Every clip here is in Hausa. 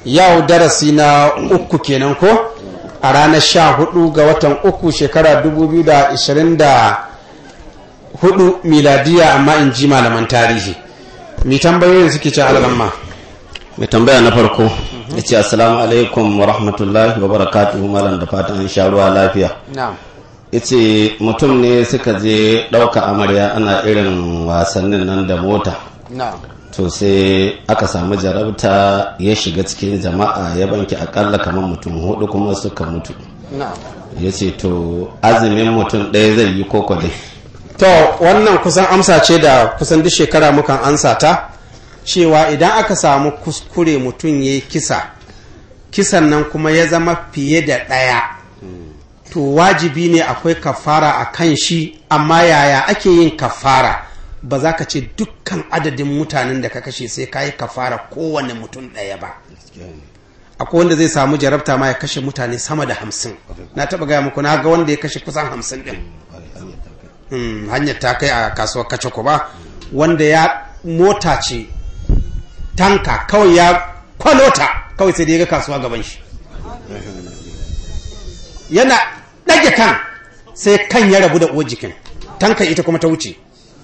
yau darasi na 3 kenan ko a ranar 14 ga watan 3 shekara 2024 miladiya, amma in ji malaman tarihi. mai tambayoyin suke ce alaramma. mai tambaya na farko ya ce assalamu alaikum wa rahmatullahi wa barakatuhu, malam da fatan an sha ruwa lafiya. ya ce mutum ne suka je ɗauka amarya, ana irin wasannin nan da mota. to sai aka samu jarabta, ya shiga cikin jama'a ya banki akalla kamar mutum 4 kuma suka mutu. ya ce to azumin mutum ɗaya zai yi koko dai. To wannan kusan amsa ce da kusan duk shekara mukan ansa ta, cewa idan aka samu kuskure mutum ya yi kisan nan kuma ya zama fiye da ɗaya, to wajibi ne akwai kafara a kan shi. Amma yaya ake yin kafara? Ba za ka ce dukkan adadin mutanen da ka kashe sai ka yi kafara kowane mutum ɗaya ba. Akwai wanda zai samu jarabta ma ya kashe mutane sama da 50. Na taɓa gaya muku, na ga wanda ya kashe kusan 50 ɗin. Hanyar ta kai a kasuwar Kacako ba, wanda ya mota ce tanka kawai ya kwalota kawai sai da ya ga kasuwa gaban shi, yana ɗage kan sai kan ya rabu da uwar jikin tankan, ita kuma ta wuce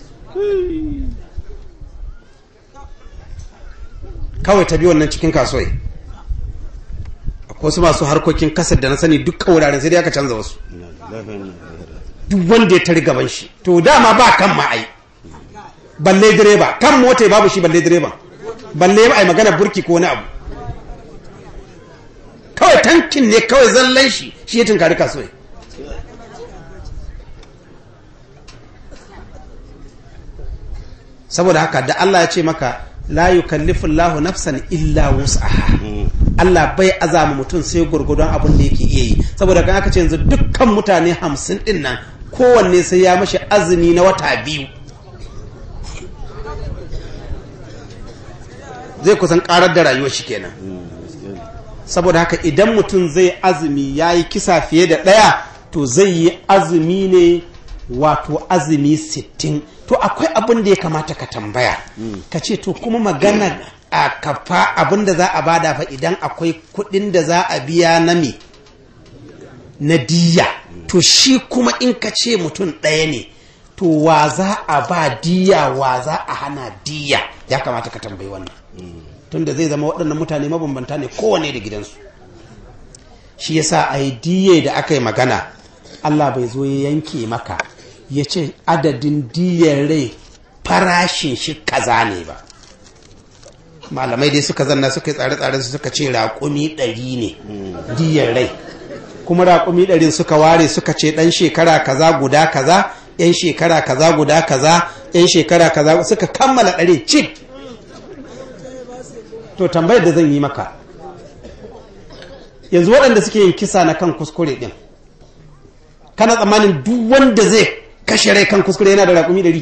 kawai ta biyu wannan cikin kasuwai. Akwai su masu harkokin kasar da na sani dukkan wuraren sai dai aka canza wasu, duk wanda ya tari gaban shi. To dama ba kan ma'ai, balle direba, kan mota babu shi, balle direba, balle ai magana burki ko wani abu. Kawai tankin ne kawai zallan shi ya tunkari kasuwai. Saboda haka da Allah ya ce maka la yukallifu Allahu nafsan illa wus'aha, Allah bai azama mutum sai gurgudun abin da yake iya yi. Saboda kan aka ce yanzu dukkan mutane 50 din nan kowanne sai ya mashi azumi na wata 2, zai kusan karar da rayuwar shi kenan. Saboda haka idan mutum zai azumi ya yi kisa fiye da 1, to zai yi azumi ne, wato azumi 60. To akwai abin da ya kamata ka tambaya, ka ce to kuma magana a kafa abin da za a bada fa idan akwai kudin da za a biya na diya, to shi kuma in ka ce mutum 1 ne, to wa za a ba diya, wa za a hana diya? Ya kamata ka tambayi wannan, tunda zai zama waɗannan mutane mabambanta ne, kowane da gidansu. Shi yasa a yi diye da aka yi magana, Allah bai zo ya yanke maka ya ce adadin diyar rai farashin shi kaza ne ba. Malamai dai suka zanna suka yi tsare-tsare su suka ce raƙumi 100 ne diyar rai, kuma raƙumi 100 suka ware suka ce ɗan shekara kaza guda kaza, 'yan shekara kaza guda kaza, 'yan shekara kaza, suka kammala 100 cik. To tambayar da zan yi maka yanzu, waɗanda suke yin kisa na kan kuskure ɗin, kana tsammanin duk wanda zai kashe rai kan kuskure yana da raƙumi 100?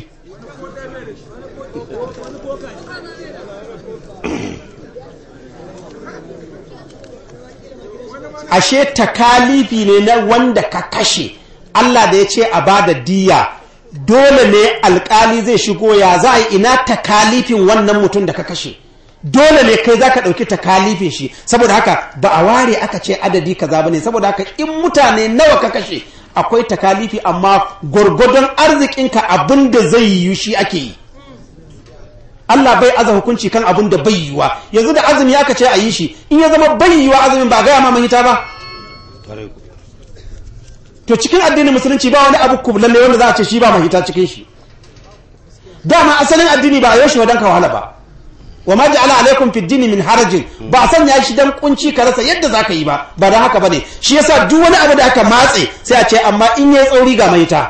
Ashe takalifi ne na wanda ka kashe. Allah da ya ce a ba da diya, dole ne alƙali zai shigo, ya za a yi, ina takalifin wannan mutum da ka kashe? Dole ne kai za ka ɗauki takalifin shi. Saboda haka ba a ware aka ce adadi kaza ba ne. Saboda haka in mutane nawa ka kashe akwai takalifi, amma gwargwadon arzikinka abin da zai yi shi ake yi. Allah bai aza hukunci kan abin da bai yiwa. Yanzu da azumi aka ce a yi shi, in ya zama bai yiwa azumin, ba gaya ma mahita ba. To cikin addinin musulunci ba wani abu kublalle wanda za a ce shi ba mahita cikin shi. Dama asalin addini ba a yau shi wa don ka wahala ba. Wa ma ja'ala alaikum fi dini min harajin, ba a sanya shi dan kunci ka rasa yadda zaka yi ba dan haka bane. Shi yasa duk wani abu da aka matse sai a ce amma in yayi tsauri ga mahita.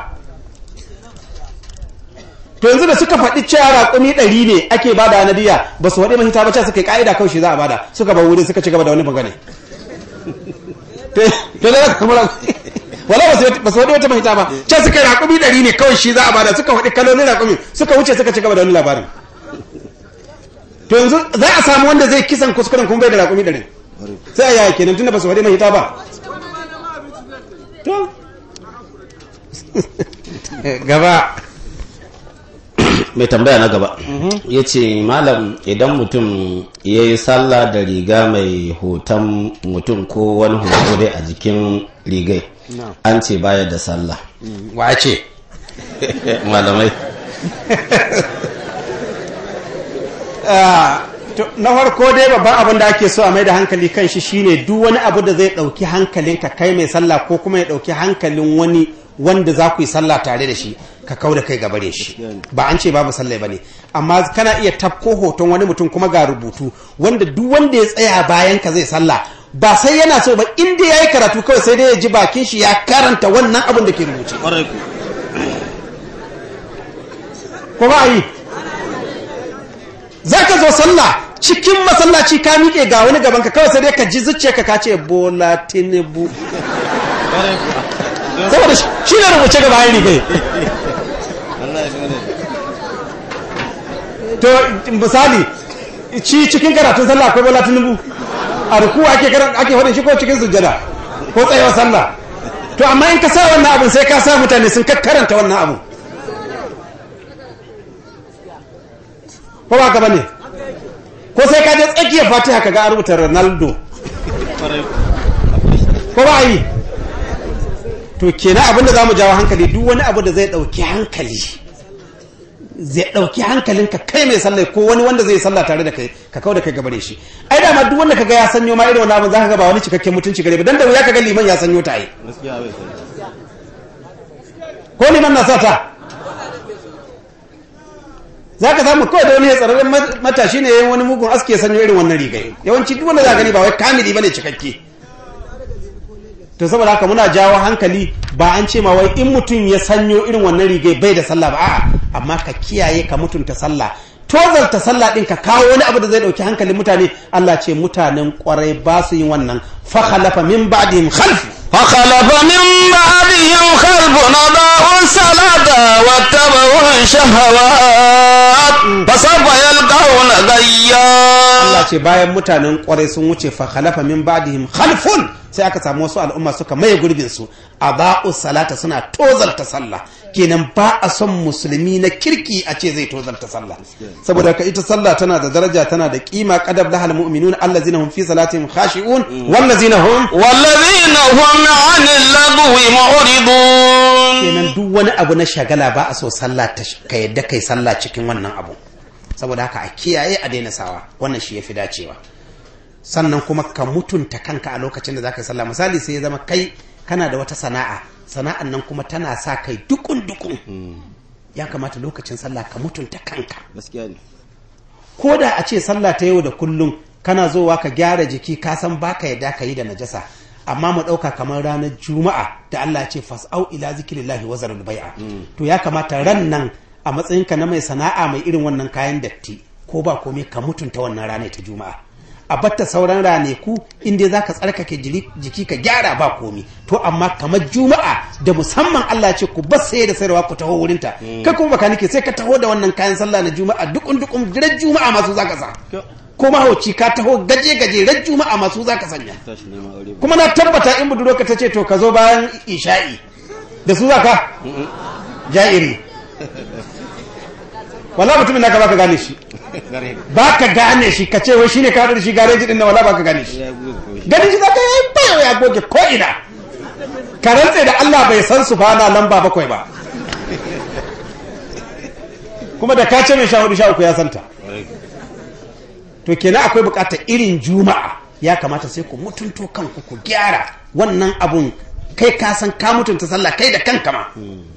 To yanzu da suka faɗi cewa raƙumi 100 ne ake bada na diya, ba su faɗi mahita ba, ce suka yi ƙa'ida kawai shi za a bada, suka ba wurin suka ci gaba da wani magana. To da kamar wala ba su faɗi wata mahita ba, ce suka yi raƙumi 100 ne kawai shi za a bada, suka faɗi kalolin raƙumi, suka wuce suka ci gaba da wani labarin. To yanzu za a samu wanda zai kisan kuskuren kuma bai da raƙumi 100, sai a yaya kenan tunda ba su faɗi mahita ba. To gaba mai tambaya na gaba ya ce malam idan mutum ya yi sallah da riga mai hoton mutum ko wani hoto dai a jikin rigai an ce baya da sallah wace malamai na farko dai babban abin da ake so a mai da hankali kan shi shine duk wani abu da zai dauki hankalinka kai mai sallah ko kuma ya dauki hankalin wani wanda za ku yi sallah tare da shi ka kau da kai gabare shi ba an ce babu sallah bane amma kana iya tafko hoton wani mutum kuma ga rubutu wanda duk wanda ya tsaya bayan ka zai sallah ba sai yana so ba inda yayi karatu kawai sai dai ya ji bakin shi ya karanta wannan abin da ke rubuce ko ba yi zaka zo sallah cikin masallaci ka miƙe ga wani gaban ka kawai sai dai ka ji zuciyarka ka ce Bola Tinubu saboda shi ne rubuce ga bayan rigai to misali ci cikin karatun sallah akwai Bola Tinubu a ruku ake faɗin shi ko cikin sujjada ko tsayawar sallah to amma in ka sa wannan abin sai ka sa mutane sun karanta wannan abin ko ba ka bane ko sai ka je tsakiyar Fatiha ka ga a rubuta Ronaldo ko ba yi to kenan abinda zamu jawo hankali duk wani abu da zai dauki hankali zai dauki hankalinka kai mai sallah ko wani wanda zai sallah tare da kai ka kawo da kai gabare shi ai da ma duk wanda kaga ya sanyo ma irin wannan abin zaka ga ba wani cikakken mutunci gare ba dan da wuya kaga liman ya sanyo ta ai ko liman na sata zaka samu kawai da wani tsararren matashi ne yayin wani mugun aski ya sanyo irin wannan rigai yawanci duk wanda za gani ba wai kamili bane cikakke to saboda haka muna jawo hankali ba an ce ma wai in mutum ya sanyo irin wannan rigai bai da sallah ba a'a amma ka kiyaye ka mutunta sallah tozarta sallah din ka kawo wani abu da zai dauki hankalin mutane Allah ce mutanen kwarai ba su yin wannan fa khalafa min ba'dihim khalf fa khalafa min ba'dihim khalfun adaa'u salata wattaba'u shahawat fa sawfa yalqawna gayya Allah ce bayan mutanen kwarai sun wuce fa khalafa min ba'dihim khalfun sai aka samu wasu al'umma suka maye gurbin su adaa'u salata suna tozarta sallah kenan ba a son musulmi na kirki a ce zai tozarta sallah saboda ka ita sallah tana da daraja tana da kima qadab lahal mu'minun allazina hum fi salatihim khashi'un wallazina hum 'anil lagwi mu'ridun kenan duk wani abu na shagala ba a so sallah ta ka yadda kai sallah cikin wannan abu saboda haka a kiyaye a daina sawa wannan shi yafi dacewa sannan kuma ka mutunta kanka a lokacin da zaka yi sallah misali sai ya zama kai kana da wata sana'an nan kuma tana sa kai dukun ya kamata lokacin sallah ka mutunta kanka gaskiya ne ko da a ce sallah ta yau da kullum kana zowa ka gyara jiki ka san baka yadda ka yi da najasa amma mu dauka kamar ranar juma'a da Allah ya ce fas'au ila zikrillahi wa zarul bai'a to ya kamata ran nan a matsayinka na mai sana'a mai irin wannan kayan datti ko ba komai ka mutunta wannan ranar ta juma'a a batta sauran raneku inda za ka tsarkake jiki ka gyara ba komi to amma kamar juma'a da musamman Allah ce ku bar saye da sayarwa ku taho wurinta kai kuma baka nake sai ka taho da wannan kayan sallah na juma'a dukun ran juma'a masu zaka sa ko mahauci ka taho gaje ran juma'a masu zaka sanya kuma na tabbata in budurwa ka tace to ka zo bayan isha'i da su zaka jairi wala mutumin naka baka gane shi baka gane shi kace wai shine ka da shi gareji din nan wala baka gane shi ganin shi zaka yi bayo ya goge ko ina ka rantse da Allah bai san su fa na lamba 7 ba kuma da ka ce mai 14 ya santa to kenan akwai bukatar irin juma'a ya kamata sai ku mutunto kanku ku gyara wannan abun kai ka san ka mutunta sallah kai da kanka ma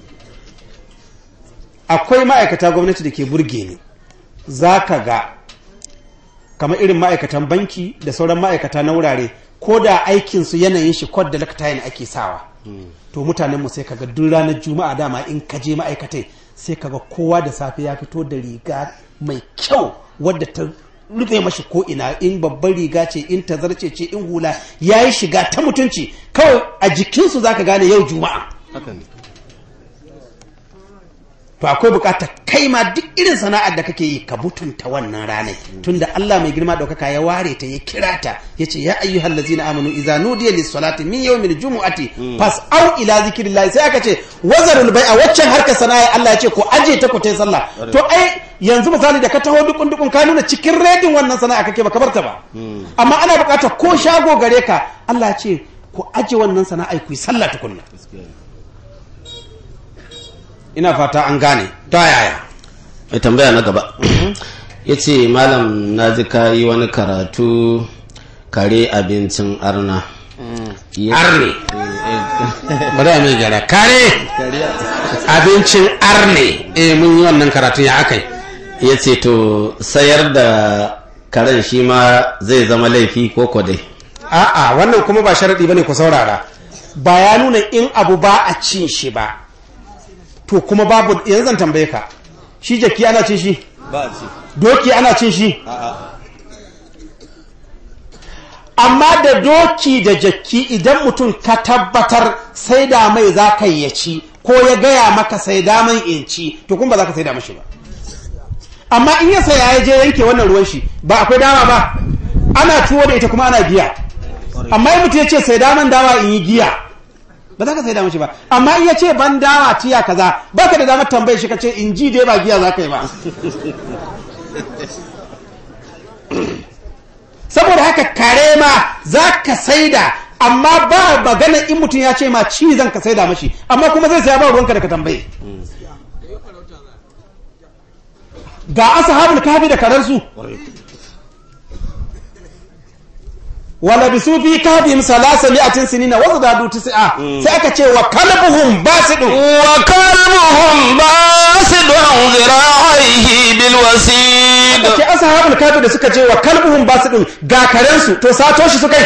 akwai ma'aikata gwamnati da ke burge ni za ka ga kamar irin ma'aikatan banki da sauran ma'aikata na wurare ko da aikinsu yanayin shi kod da laktayin ake sawa to mutanenmu sai kaga duk ranar juma'a dama in ka je ma'aikatai sai kaga kowa da safe ya fito da riga mai kyau wadda ta rufe mashi ko ina in babban riga ce in tazarce ce in hula ya yi shiga ta mutunci kawai a jikinsu za ka gane yau juma'a to akwai bukatar kai ma duk irin sana'ar da kake yi ka mutunta wannan ranar tunda Allah mai girma daukaka ya ware ta ya kira ta yace ya ayyuhal ladzina amanu idza nudiya lis salati min yawmil jumu'ati fas'au ila zikrillah sai aka ce wazarul bai'a waccan harkar sana'a Allah ya ce ko aje ta ku tai sallah to ai yanzu misali da ka taho dukun ka nuna cikin redin wannan sana'a kake ba kabarta ba amma ana bukatar ko shago gare ka Allah ya ce ku aje wannan sana'a ku yi sallah tukunna ina fata an gane ta yaya mai tambaya na gaba ya ce malam na ji ka yi wani karatu kare abincin arna arne bari a mai gyara kare abincin arne mun yi wannan karatun ya akai ya ce to sayar da karen shi ma zai zama laifi ko dai a'a wannan kuma ba sharaɗi bane ku saurara ba ya nuna in abu ba a cin shi ba to kuma babu yanzu zan tambaye ka shi jaki ana cin shi ba ci doki ana cin shi amma da doki da jaki idan mutum ka tabbatar sai da mai za ka yi ci ko ya gaya maka sai da mai in ci to kuma ba za ka sai da mashi ba amma in ya saya ya je yanke wannan ruwan shi ba akwai dama ba ana tuwo da ita kuma ana giya amma in mutum ya ce sai da man dawa in yi giya ba za ka sai da mashi ba amma in ya ce ban dawa tiya kaza ba ka da damar tambaye shi ka ce in ji dai ba giya za ka yi ba saboda haka kare ma za ka saida amma ba magana in mutum ya ce ma ci zan ka saida mashi amma kuma zai saya ba ruwanka da ka tambaye ga ashabul kahfi da karansu wala bisu fi kahfihim salasa mi'atin sinina wa zadadu tis'a sai aka ce wa kalbuhum basidun zira'ihi bil wasid ke ashabul kahfi da suka ce wa kalbuhum basidun ga karensu to sato shi suka yi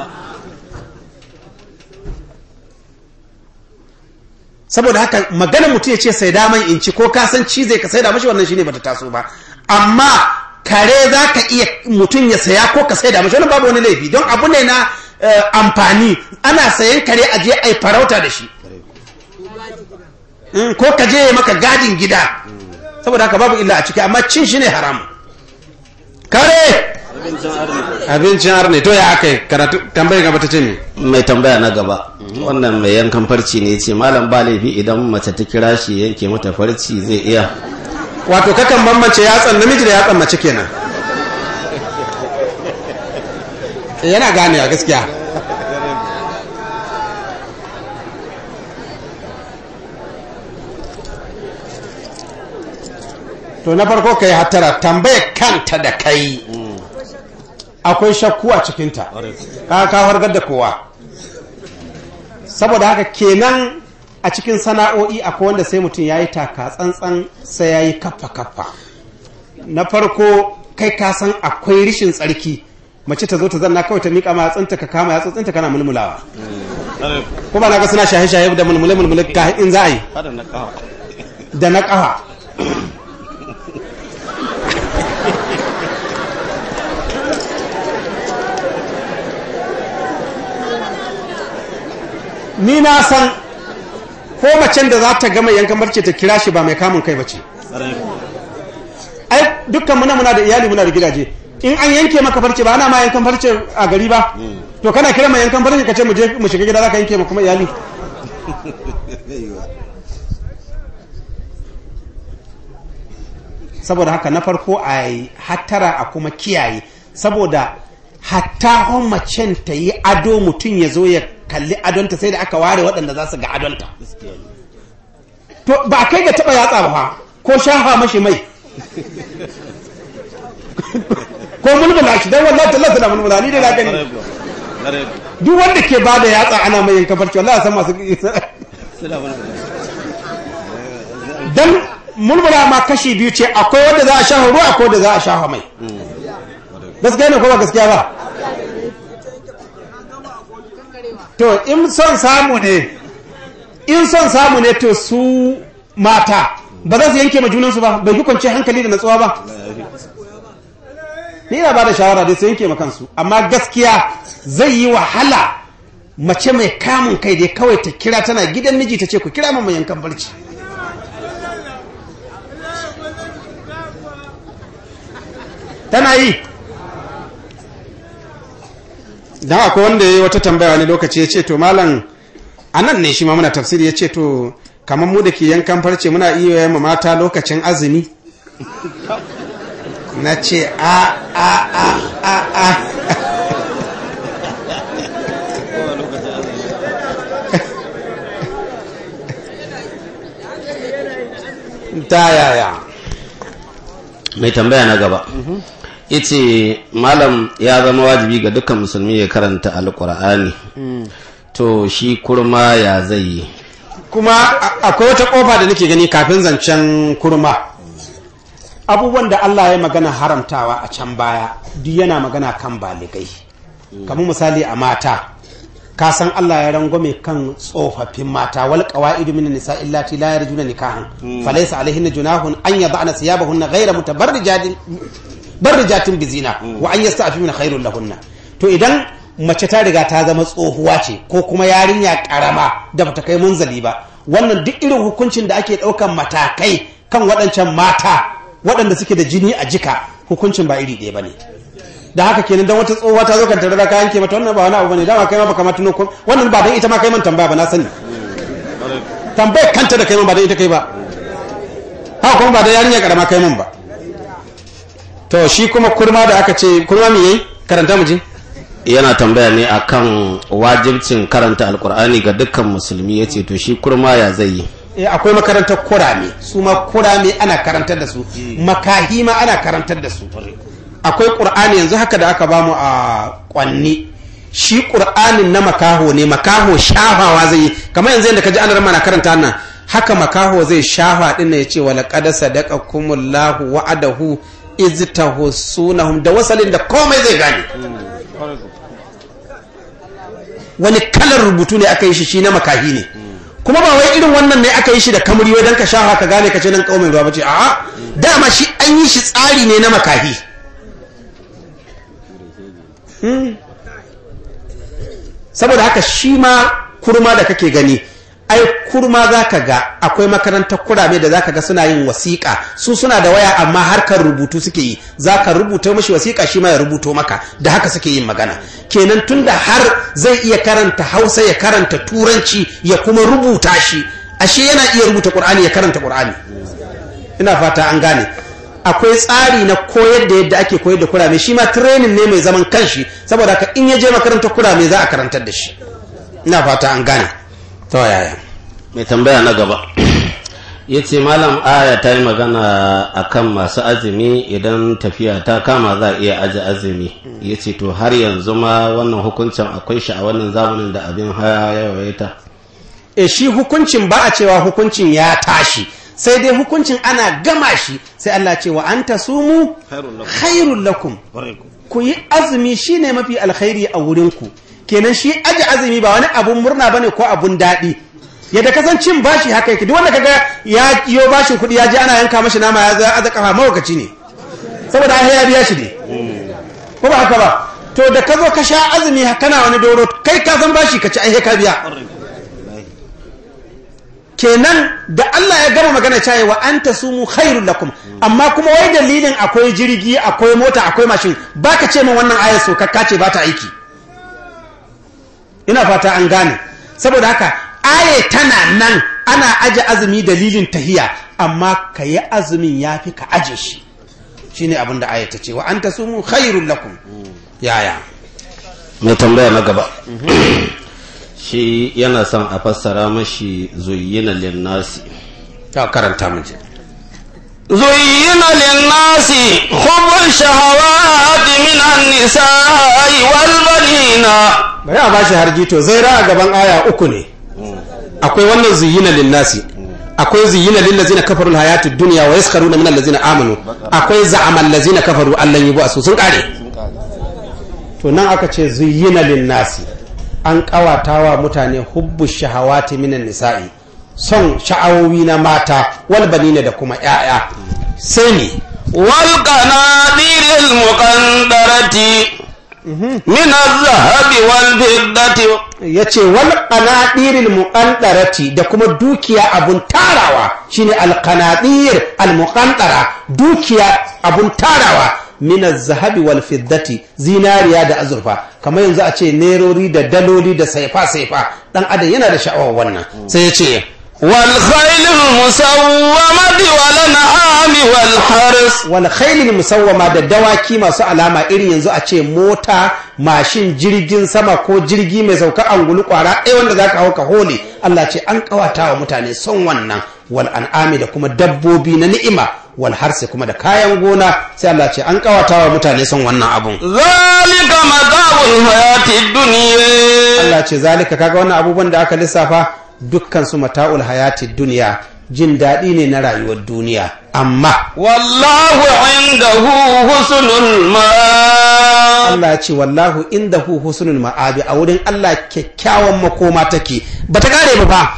saboda haka magana mutum ya ce sai da man inci ko ka san ci zai ka sai da mashi wannan shine bata taso ba amma kare za ka iya mutum ya saya ko ka sai da mashi wannan babu wani laifi don abu ne na amfani ana sayan kare a je a yi farauta da shi ko ka je ya maka gadin gida saboda haka babu illa a ciki amma cin shi ne haram kare abincin arne to ya aka yi karatu tambayi gaba ta ce ne mai tambaya na gaba wannan mai yankan farci ne ce malam ba laifi idan mace ta kira shi yanke mata farci zai iya wato kakan bambance yatsan namiji da yatsan mace kenan yana gane a gaskiya to na farko kai hattara tambayar kanta da kai akwai shakku a cikinta ka fargar da kowa saboda haka kenan a cikin sana'o'i akwai wanda sai mutum ya yi taka tsantsan sai ya yi kaffa na farko kai ka san akwai rishin tsarki mace ta zo ta zanna kawai ta miƙa ma yatsunta ka kama yatsunta kana mulmulawa ko ba na ga suna shahe-shahe da mulmule in za a yi da na ƙafa ni na san ko macen da za ta gama yankan barce ta kira shi ba mai kamun kai bace ai dukkan muna da iyali muna da gidaje in an yanke maka farce ba ana ma yankan farce a gari ba to kana kira mai yankan farce ka ce mu je mu shiga gida za ka yanke ma kuma iyali saboda haka na farko a hattara a kuma kiyaye saboda hatta macen ta yi ado mutum ya zo ya kalli adonta sai da aka ware waɗanda za su ga adonta to ba kai ga taɓa yatsa ba ko shafa mashi mai ko mulmula shi don wallahi tallata da mulmula ni da na gani duk wanda ke ba da yatsa ana mai yankan farce wallahi san masu dan mulmula ma kashi biyu ce akwai wanda za a shafa ruwa akwai wanda za a shafa mai gaskiya ne ko ba gaskiya ba to in son samu ne to su mata ba za su yanke ma junansu ba bai hukunce hankali da natsuwa ba ni na ba da shawara dai su yanke ma kansu amma gaskiya zai yi wahala mace mai kamun kai dai kawai ta kira tana gidan miji ta ce ku kira mamman yankan barci tana yi. Dan akwai wanda ya yi wata tambaya wani lokaci ya ce to malam anan ne shi ma muna tafsiri ya ce to kamar mu da ke yankan farce muna iya yi mata lokacin azumi. Na ce a ta yaya. Mai tambaya na gaba yace malam ya zama wajibi ga dukkan musulmi ya karanta alkur'ani to shi kurma ya zai yi. Kuma akwai wata kofa da nake gani kafin zancen kurma, abubuwan da Allah ya magana haramtawa a can baya duk yana magana kan baligai. Kamar misali a mata, ka san Allah ya rangwame kan tsofaffin mata, wal qawaidu minan nisa'i allati la yarjuna nikahan falaysa alaihinna junahun an yad'ana thiyabahunna ghayra mutabarrijatin bizina wa an yasta'fifuna khairul lahunna. To idan mace ta riga ta zama tsohuwa ce ko kuma yarinya karama da bata kai munzali ba, wannan duk irin hukuncin da ake daukan matakai kan waɗancan mata waɗanda suke da jini a jika, hukuncin ba iri ɗaya bane. Da haka kenan dan wata tsohuwa ta zo kan tare da ka yanke mata wannan ba wani abu bane, dama kai ma baka ma tuno wannan ba dan ita ma kai man tambaya ba, na sani tambayar kanta da kai man ba dan ita kai ba, haka kuma ba da yarinya karama kai man ba. To shi kuma kurma da aka ce kurma me yayi, karanta mu ji. Yana tambaya ne akan wajibcin karanta alkur'ani ga dukkan musulmi, yace to shi kurma ya zai yi. Akwai makarantar kurame, su ma kurame ana karantar da su, makahi ma ana karantar da su. Akwai ƙur'ani yanzu haka da aka bamu a Kwanni, shi ƙur'anin na makaho ne, makaho shafawa zai yi, kamar yanzu yadda ka ji an rama na karanta nan, haka makaho zai shafa din ya ce wala qad sadaqakumullahu wa'adahu iz tahussunahum, da wasalin da komai zai gane. Wani kalar rubutu ne aka yi shi na makahi ne, kuma ba wai irin wannan ne aka yi shi da kamuri wai dan ka shafa ka gane ka ce nan kaumin ruwa bace, a'a dama shi an yi shi tsari ne na makahi. Saboda haka shi ma kurma da kake gani, ai kurma za ka ga akwai makarantar kurame da za ka ga suna yin wasiƙa, su suna da waya amma harkar rubutu suke yi, za ka rubuta mashi wasiƙa shi ma ya rubuto maka, da haka suke yin magana. Kenan tun da har zai iya karanta Hausa ya karanta Turanci ya kuma rubuta shi, ashe yana iya rubuta Ƙur'ani ya karanta Ƙur'ani. Ina fata an gane. Akwai tsari na koyar da yadda ake koyar da kurame, shi ma training ne mai zaman kanshi, saboda haka in ya je makarantar kurame za a karantar da shi. Ina fata an gane. To yaya. Mai tambaya na gaba yace malam aya ta yi magana akan masu azumi idan tafiya ta kama za a iya aje azumi, yace to har yanzu ma wannan hukuncin akwai shi a wannan zamanin da abin haya ya yawaita. Shi hukuncin ba a cewa hukuncin ya tashi, sai dai hukuncin ana gama shi sai Allah ce wa anta sumu khairul lakum, ku yi azumi shine mafi alkhairi a wurinku. Kenan shi aje azumi ba wani abun murna bane ko abun daɗi, yadda kasancin bashi haka yake. Duk wanda kaga ya yo bashin kuɗi ya je ana yanka mashi nama ya za aza kafa mawakaci ne, saboda ai ya biya shi ne, ko ba haka ba. To da ka zo ka sha azumi kana wani doro, kai ka san bashi ka ci ai ka biya. Kenan da Allah ya gama magana cewa wa anta sumu khairul lakum, amma kuma wai dalilin akwai jirgi akwai mota akwai mashin, baka ce min wannan ayar so kakka ce ba ta aiki. Ina fata an gane. Saboda haka aye tana nan, ana aje azumi dalilin tahiya, amma ka yi azumin ya fi ka aje shi, shine abin da aye ta ce wa anta sumu khairul lakum. Yaya. Mai tambaya na gaba shi yana son a fassara mashi zuyyina linnasi. Ta karanta mu je. زين للناس حب الشهوات من النساء والبنين. Bari a bashi harji to zai ra a gaban aya uku ne. Akwai wannan zuyyina linnasi, akwai zuyyina lillazina kafaru alhayatud dunya wa yaskaruna min allazina amanu, akwai za'amal ladzina kafaru allan yubasu, sun kare. To nan aka ce zuyyina linnasi, an kawatawa mutane hubbu shahawati minan nisa'i, son sha'awowi na mata, wal banina da kuma ƴaƴa. Sai ne wal qanadiril muqandarati min az-zahabi wal fiddati, yace wal qanadiril muqandarati, da kuma dukiya abun tarawa, shine al qanadir al muqandara, dukiya abun tarawa min az-zahabi wal fiddati zinariya da azurfa kamar yanzu a ce nerori da daloli da saifa dan adam yana da sha'awar wannan sai ya ce والخيل المسومة والأنعام والحرث والخيل المسومة da dawaki masu alama irin yanzu a ce mota mashin jirgin sama ko jirgi mai sauka angulu kwara ɗaya wanda zaka hau ka hole Allah ce an kawata wa mutane son wannan wal an'ami da kuma dabbobi na ni'ima wal harsi kuma da kayan gona sai Allah ce an kawata wa mutane son wannan abun zalika mata'ul hayatid dunya Allah ce zalika kaga wannan abubuwan da aka lissafa dukkan su mata'ul hayatid dunya jin daɗi ne na rayuwar duniya amma wallahu indahu husnul ma'ab Allah ce wallahu indahu husnul ma'ab a wurin Allah kyakkyawan makoma take bata kare ba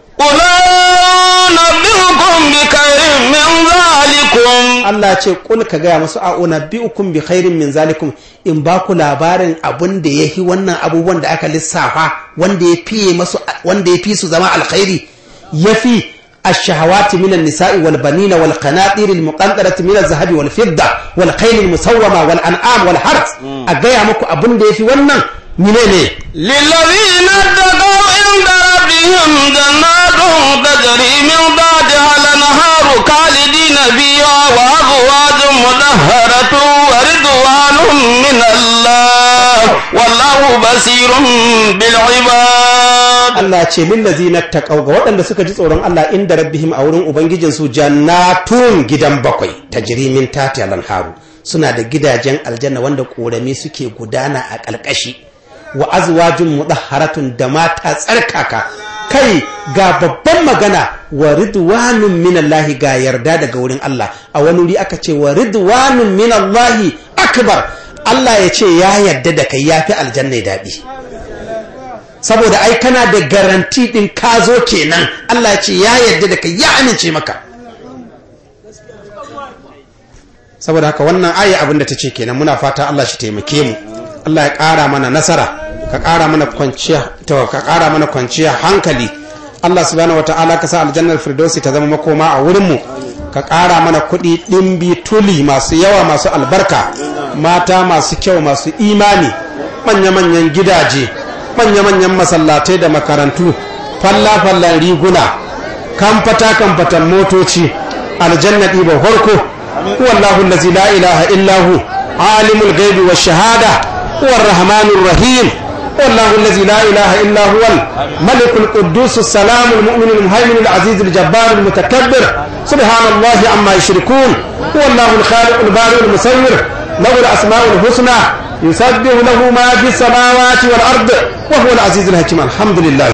unabbiukum bi khairin min zalikum Allah ce kul ka gaya musu a unabbiukum bi khairin min zalikum in ba ku labarin abun da yahi wannan abubuwan da aka lissafa wanda ya fiye masu wanda ya fi su zama alkhairi yafi الشهوات من النساء والبنين والقناطير المقنطرة من الذهب والفضة والخيل المسومة والأنعام والحرث أجايا مكو أبن دي في ونن منين للذين اتقوا عند ربهم جنات تجري من بعدها الأنهار خالدين فيها وأزواج مطهرة ورضوان من الله والله بصير بالعباد Allah ce lillazina taqaw ga waɗanda suka ji tsoron Allah inda rabbihim a wurin ubangijin su jannatun gidan bakwai tajrimin tati al-anharu suna da gidajen aljanna wanda korami suke gudana a kalkashi wa azwajun mudahharatun da mata tsarkaka kai ga babban magana wa ridwanun minallahi ga yarda daga wurin Allah a wani wuri aka ce wa ridwanun minallahi akbar Allah ya ce ya yarda da kai yafi aljanna daɗi saboda ai kana da garanti din ka zo kenan Allah ya ce ya yarda da kai ya amince maka saboda haka wannan aya abin da tace kenan muna fata Allah shi taimake mu Allah ya ƙara mana nasara ka ƙara mana kwanciya hankali Allah subhanahu wataala ka sa aljannar firdausi ta zama makoma a wurin mu ka ƙara mana kuɗi ɗimbi tuli masu yawa masu albarka mata masu kyau masu imani manya-manyan gidaje manya-manyan masallatai da makarantu falla-fallan riguna kamfatan motoci aljanna ɗiban farko wallahu allazi la ilaha illahu alimul gaibi wa shahada huwa rahmanur rahim wallahu allazi la ilaha illa huwa malikul quddus salamul mu'minul muhaiminul azizul jabbarul mutakabbir subhanallahi amma yushrikun wallahu al-khaliqul bari'ul musawwir lahu al-asma'ul husna يسبح له ما في السماوات والأرض وهو العزيز الحكيم الحمد لله